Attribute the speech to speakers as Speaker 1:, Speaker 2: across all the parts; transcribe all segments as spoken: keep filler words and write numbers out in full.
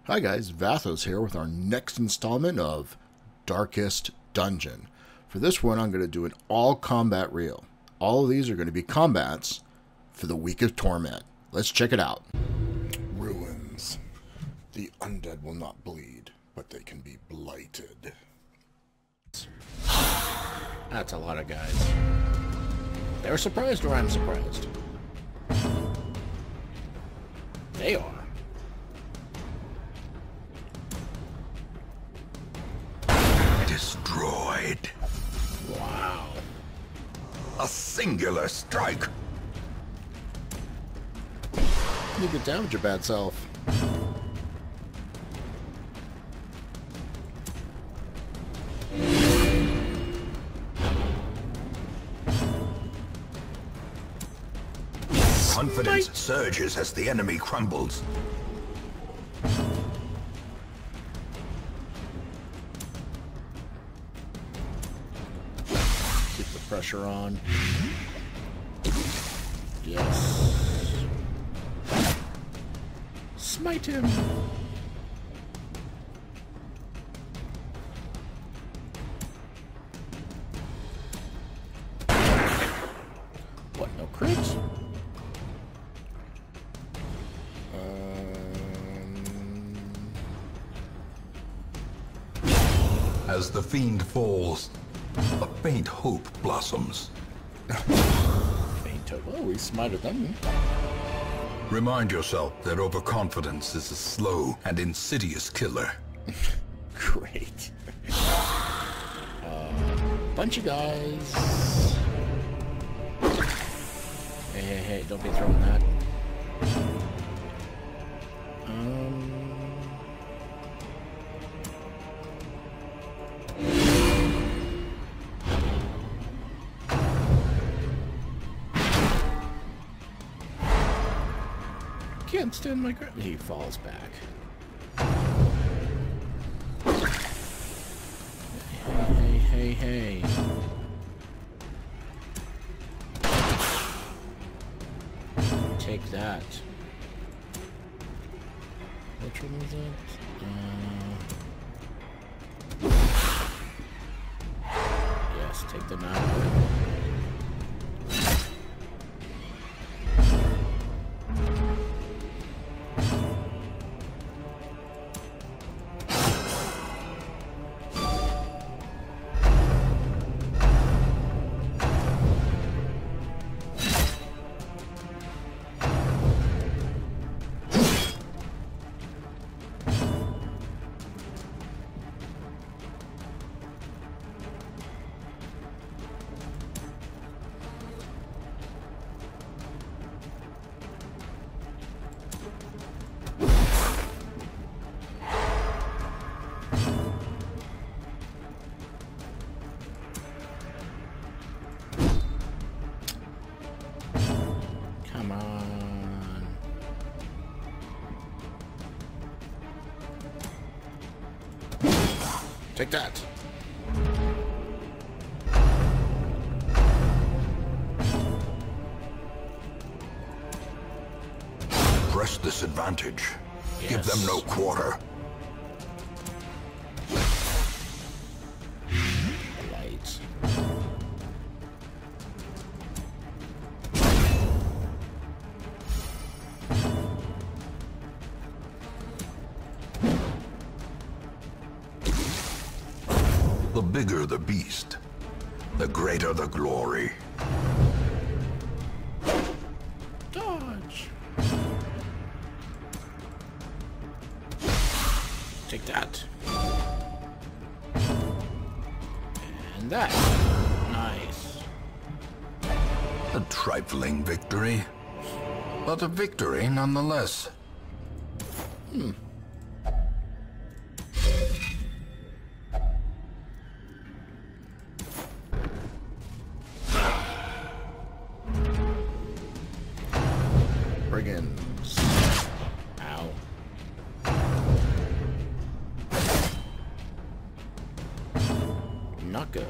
Speaker 1: Hi guys, Vathos here with our next installment of Darkest Dungeon. For this one, I'm going to do an all-combat reel. All of these are going to be combats for the week of Torment. Let's check it out. Ruins. The undead will not bleed, but they can be blighted. That's a lot of guys. They're surprised or I'm surprised? They are.
Speaker 2: Destroyed.
Speaker 1: Wow.
Speaker 2: A singular strike.
Speaker 1: You could damage your bad self.
Speaker 2: Confidence surges as the enemy crumbles.
Speaker 1: Keep the pressure on. Yes. Smite him. What, no crits?
Speaker 2: As the fiend falls, a faint hope blossoms.
Speaker 1: Faint hope. Oh, we smited them.
Speaker 2: Remind yourself that overconfidence is a slow and insidious killer.
Speaker 1: Great. uh, bunch of guys. Hey, hey, hey, don't be throwing that. Um... Can't stand my grip. He falls back. Hey, hey, hey, hey. Take that. Which one was it? Uh... Yes, take them out. Come on. Take that.
Speaker 2: Press this advantage.
Speaker 1: Yes.
Speaker 2: Give them no quarter.
Speaker 1: Lights.
Speaker 2: The bigger the beast, the greater the glory.
Speaker 1: Dodge. Take that. And that. Nice.
Speaker 2: A trifling victory, but a victory nonetheless.
Speaker 1: Hmm. Brigands. Ow. Not good.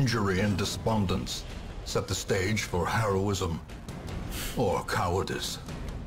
Speaker 2: injury and despondence set the stage for heroism or cowardice.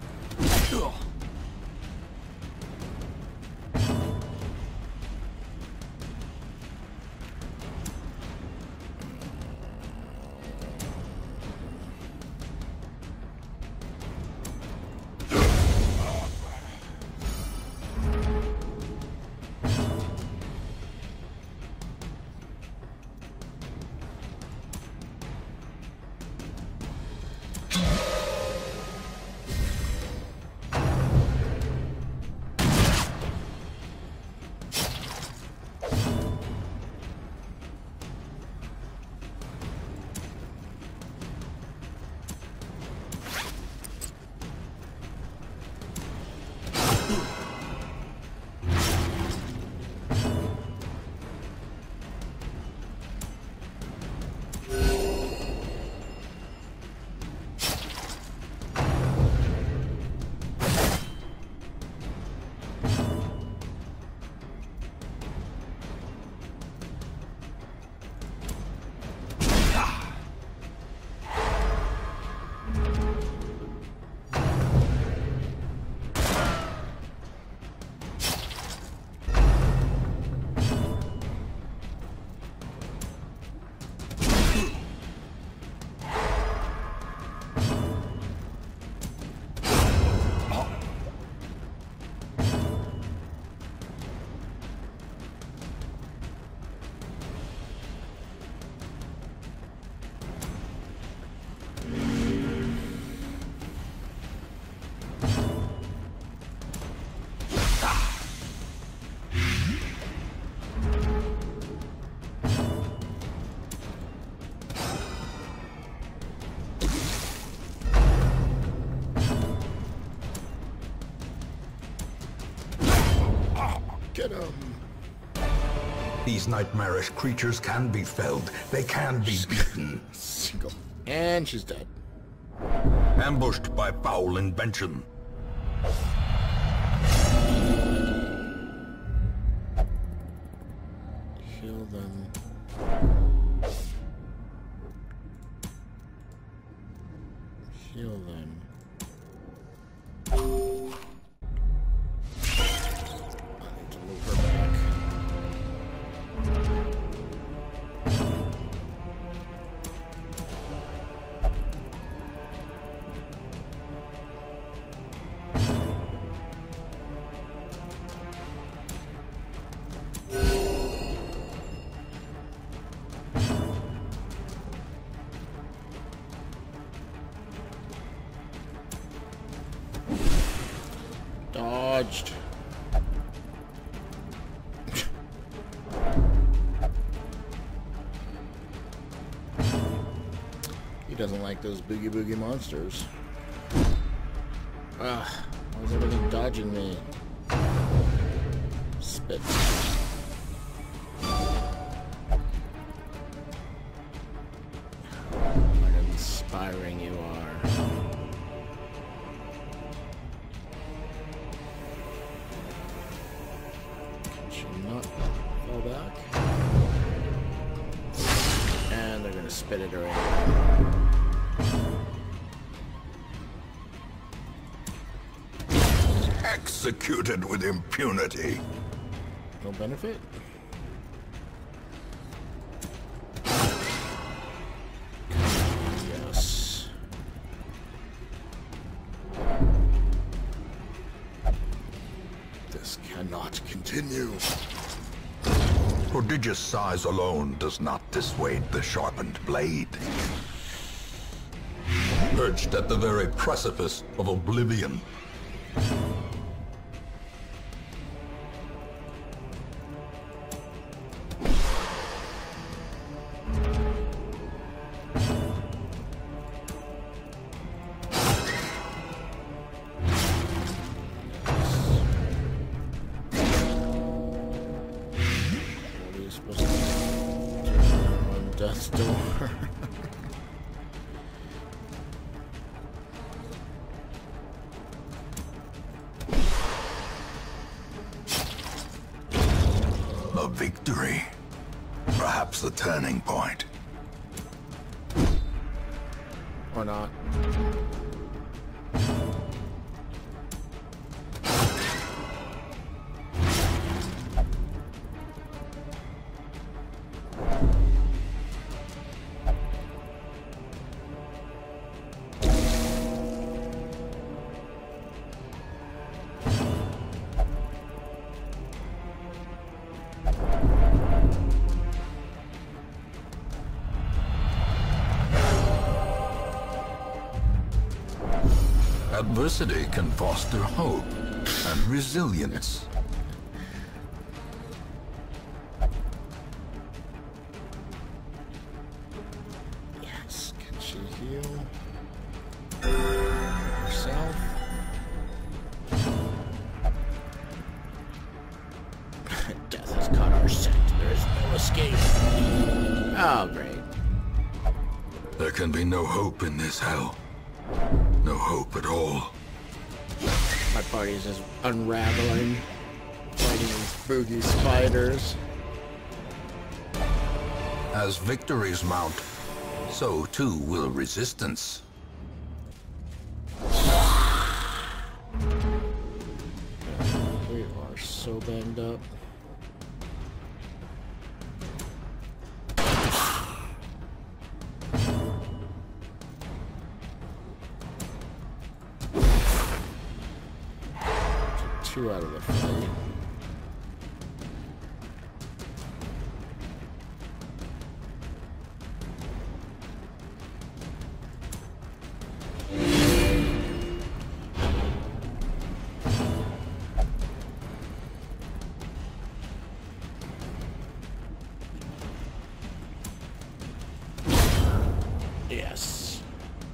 Speaker 1: Get him.
Speaker 2: These nightmarish creatures can be felled. They can be beaten.
Speaker 1: Single. And she's dead.
Speaker 2: Ambushed by foul invention.
Speaker 1: Heal them. Heal them. Dodged. He doesn't like those boogie boogie monsters. Ugh, why is everything dodging me? Spit. What inspiring you are. And they're gonna spit it already.
Speaker 2: Executed with impunity.
Speaker 1: No benefit? Yes. This cannot continue.
Speaker 2: Prodigious size alone does not dissuade the sharpened blade. Perched at the very precipice of oblivion. Death's door. A victory. Perhaps the turning point.
Speaker 1: Or not.
Speaker 2: Adversity can foster hope and resilience.
Speaker 1: Yes, can she heal herself? Death has caught our scent. There is no escape. Oh, great.
Speaker 2: There can be no hope in this hell. No hope at all.
Speaker 1: My party is just unraveling, fighting these spooky spiders.
Speaker 2: As victories mount, so too will resistance.
Speaker 1: We are so banged up. Two out of the fight. Yes.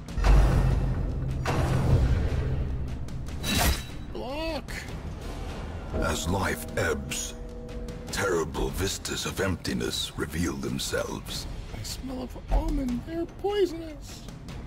Speaker 1: Block.
Speaker 2: As life ebbs, terrible vistas of emptiness reveal themselves.
Speaker 1: I smell of almond. They're poisonous.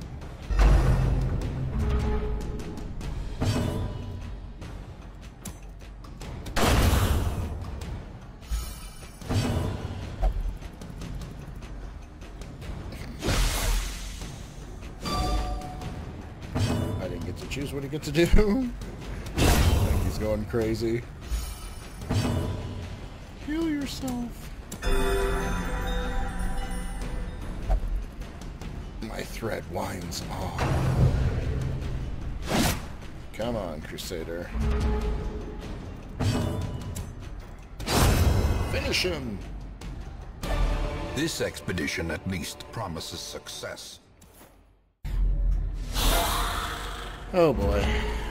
Speaker 1: I didn't get to choose what he gets to do. I think he's going crazy. Heal yourself. My thread winds on. Come on, Crusader. Finish him!
Speaker 2: This expedition at least promises success.
Speaker 1: Oh boy.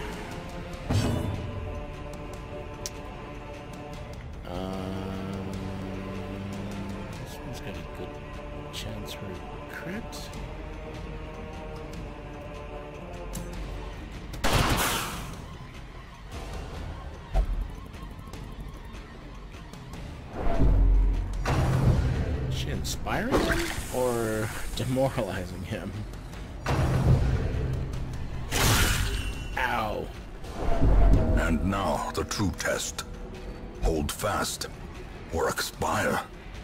Speaker 1: Um, this one's got a good chance for a crit. Is she inspiring him or demoralizing him? Ow.
Speaker 2: And now the true test. Hold fast, or expire.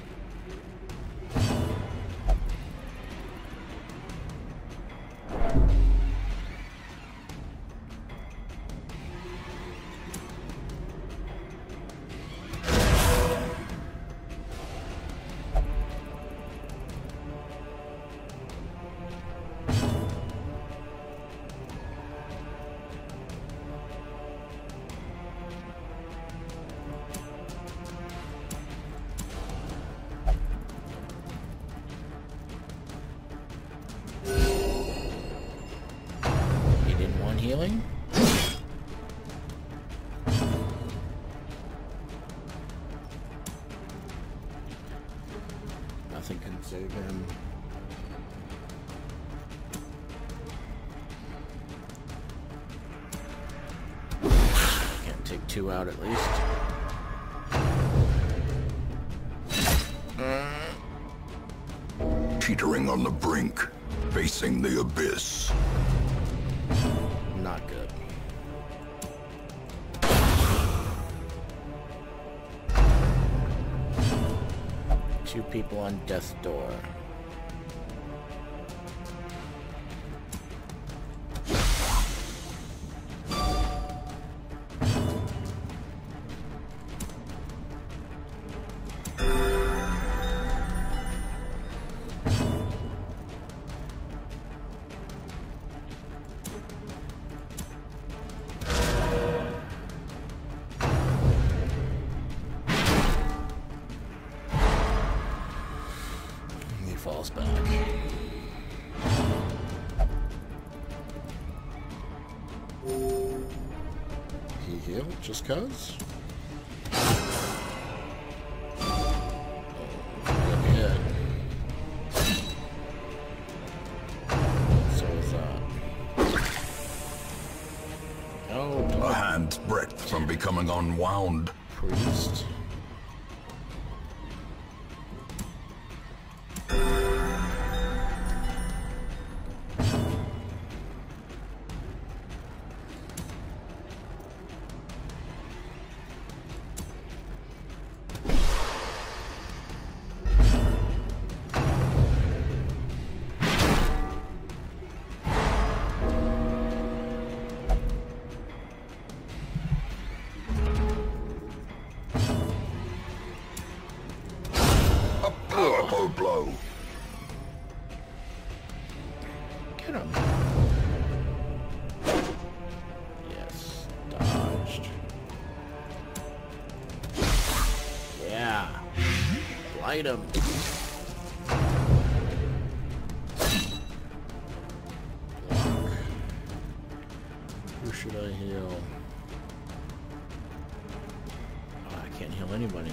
Speaker 1: Healing? Nothing can save him. Can't take two out at least.
Speaker 2: Teetering on the brink, facing the abyss.
Speaker 1: Not good. Two people on death's door. heal just cause.
Speaker 2: A hand's breadth from becoming unwound.
Speaker 1: Priest.
Speaker 2: Powerful blow.
Speaker 1: Get him. Yes, dodged. Yeah. Light him. Block. Who should I heal? Oh, I can't heal anybody.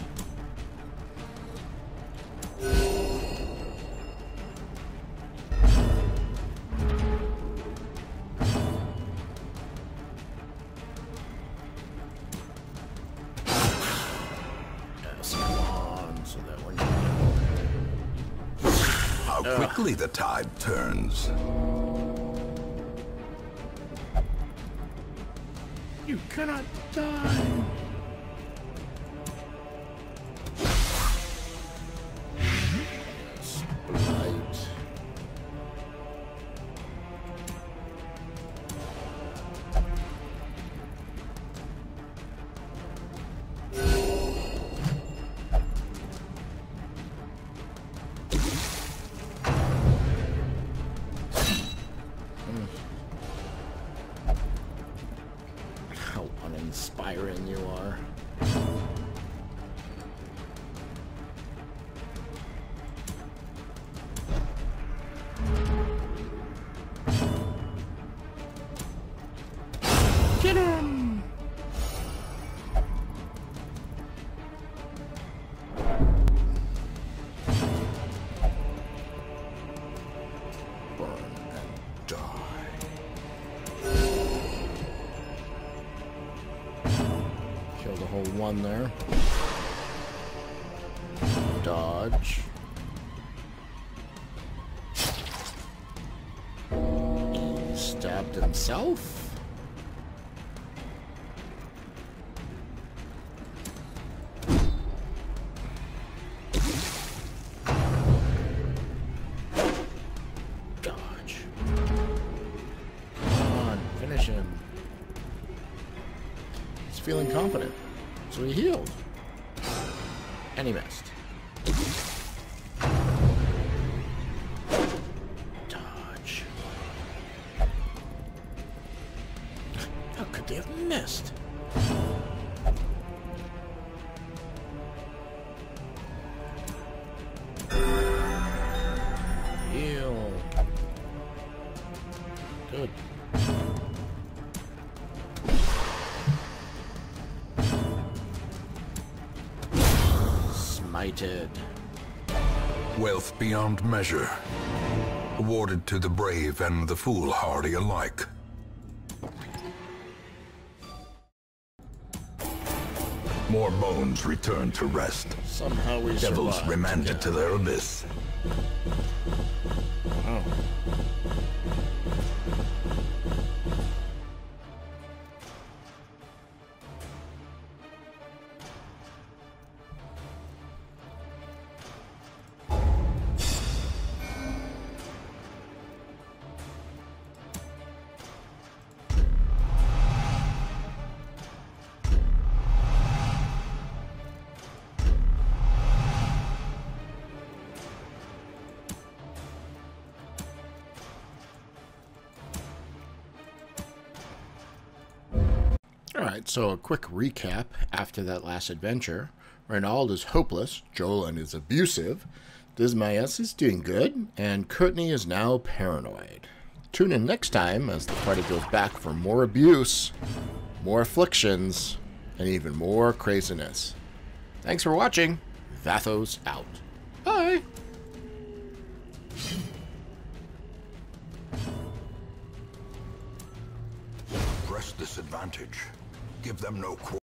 Speaker 2: How quickly the tide turns.
Speaker 1: You cannot die. Yes, blight. How uninspiring you are. Get him! Burn and die. Kill the whole one there. Dodge. He stabbed himself. Dodge. Come on, finish him. He's feeling confident, so he healed. And he missed. Dodge. How could they have missed? Heal. Good. Smited.
Speaker 2: Wealth beyond measure. Awarded to the brave and the foolhardy alike. More bones returned to rest.
Speaker 1: Somehow we
Speaker 2: Devils
Speaker 1: survived.
Speaker 2: remanded
Speaker 1: Yeah.
Speaker 2: to their abyss.
Speaker 1: Oh. Alright, so a quick recap after that last adventure. Reynald is hopeless, Jolan is abusive, Dismaeus is doing good, and Courtney is now paranoid. Tune in next time as the party goes back for more abuse. more afflictions, and even more craziness. Thanks for watching. Vathos out. Bye.
Speaker 2: Press this advantage. Give them no quarter.